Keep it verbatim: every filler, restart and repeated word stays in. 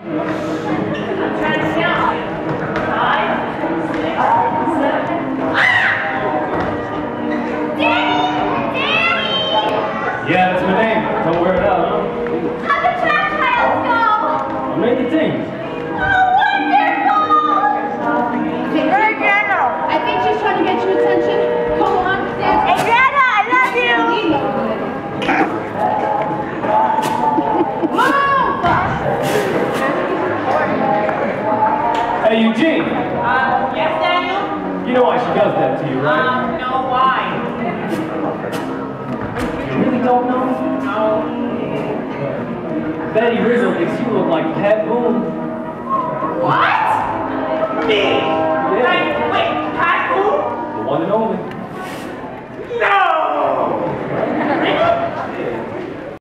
Yeah, that's my name. Don't wear it out, huh? How'd the trash piles go? I made the team. Oh, wonderful! Hey, Grandma. I think she's trying to get your attention. Come on, dance. Hey, Grandma, I love you. Move! Hey, Eugene. Uh, yes, Daniel? You know why she does that to you, right? Um, no, why? You really don't know? No. Betty Rizzo thinks you look like Pat Boone. What? Me? Yeah. Like, wait, Pat who? The one and only.